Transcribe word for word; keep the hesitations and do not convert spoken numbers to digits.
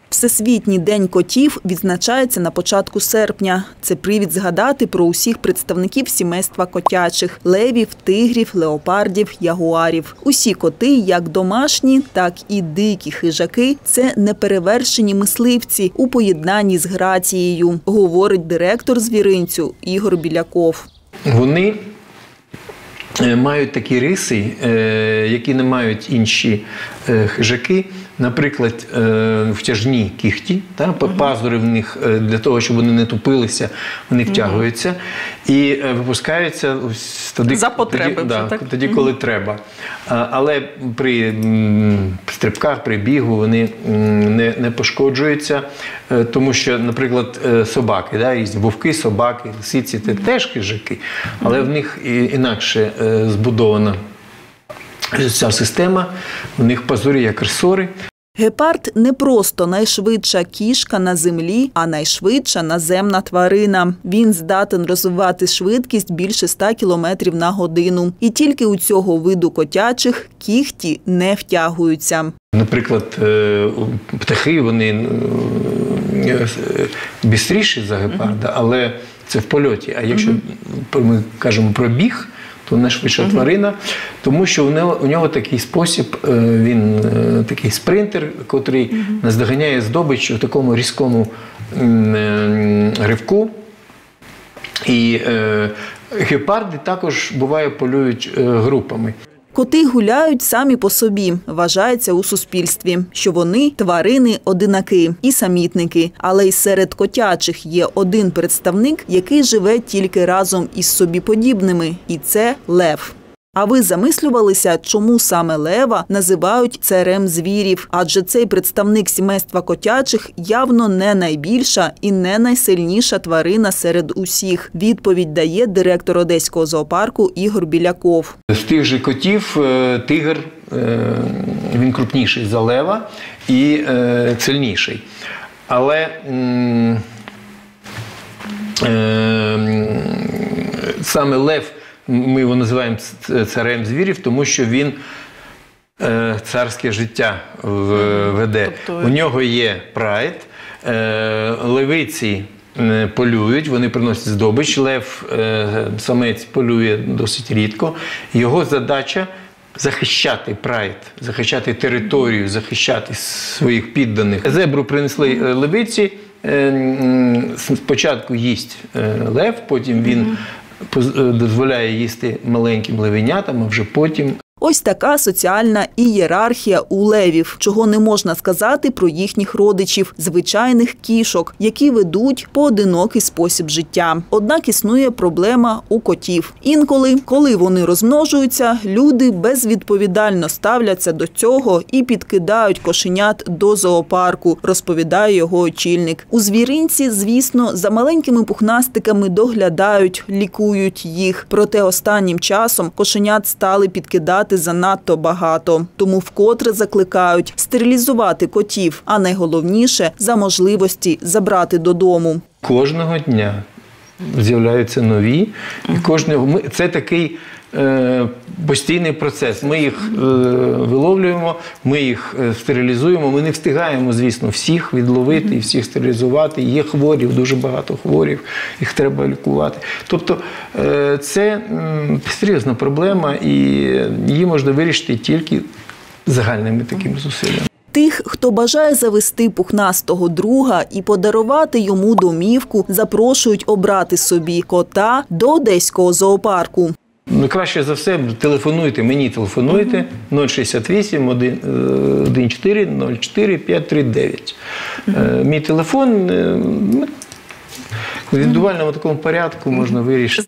Всесвітній день котів відзначається на початку серпня. Це привід згадати про усіх представників сімейства котячих – левів, тигрів, леопардів, ягуарів. Усі коти, як домашні, так і дикі хижаки – це неперевершені мисливці у поєднанні з грацією, говорить директор звіринцю Ігор Біляков. Вони мають такі риси, які не мають інші хижаки. Наприклад, втяжні кігті, пазури в них для того, щоб вони не тупилися, вони втягуються і випускаються тоді, за потреби, тоді, да, так? тоді коли треба. Але при стрибках, при бігу вони не, не пошкоджуються, тому що, наприклад, собаки, да, різні вовки, собаки, лисиці – це теж хижаки, але в них інакше збудована ця система, у них пазурі як ресори. Гепард – не просто найшвидша кішка на землі, а найшвидша наземна тварина. Він здатен розвивати швидкість більше ста кілометрів на годину. І тільки у цього виду котячих кігті не втягуються. Наприклад, птахи, вони бистріші за гепарда, але це в польоті. А якщо ми кажемо про біг, то найшвидша uh-huh. тварина, тому що у нього, у нього такий спосіб, він такий спринтер, котрий uh-huh. наздоганяє здобич у такому різкому ривку. І е, гепарди також, буває, полюють групами. Коти гуляють самі по собі, вважається у суспільстві, що вони – тварини-одинаки і самітники. Але й серед котячих є один представник, який живе тільки разом із собі подібними – і це лев. А ви замислювалися, чому саме лева називають царем звірів? Адже цей представник сімейства котячих явно не найбільша і не найсильніша тварина серед усіх. Відповідь дає директор Одеського зоопарку Ігор Біляков. З тих же котів тигр, він крупніший за лева і сильніший. Але саме лев, ми його називаємо царем звірів, тому що він царське життя веде. Тобто... У нього є прайд, левиці полюють, вони приносять здобич, лев, самець полює досить рідко. Його задача – захищати прайд, захищати територію, захищати своїх підданих. Зебру принесли левиці, спочатку їсть лев, потім він дозволяє їсти маленьким левенятам, а вже потім. Ось така соціальна ієрархія у левів, чого не можна сказати про їхніх родичів – звичайних кішок, які ведуть поодинокий спосіб життя. Однак існує проблема у котів. Інколи, коли вони розмножуються, люди безвідповідально ставляться до цього і підкидають кошенят до зоопарку, розповідає його очільник. У звіринці, звісно, за маленькими пухнастиками доглядають, лікують їх. Проте останнім часом кошенят стали підкидати занадто багато. Тому вкотре закликають стерилізувати котів, а найголовніше – за можливості забрати додому. Кожного дня з'являються нові. І кожного, ми, це такий е, постійний процес. Ми їх е, виловлюємо, ми їх стерилізуємо. Ми не встигаємо, звісно, всіх відловити і всіх стерилізувати. Є хворі, дуже багато хворів, їх треба лікувати. Тобто е, це м, серйозна проблема, і її можна вирішити тільки загальними такими зусиллями. Тих, хто бажає завести пухнастого друга і подарувати йому домівку, запрошують обрати собі кота до Одеського зоопарку. Ну, краще за все, телефонуйте, мені телефонуйте нуль шістдесят вісім, один чотири, нуль чотири, п'ять три дев'ять. Мій телефон в індивідуальному такому порядку можна вирішити.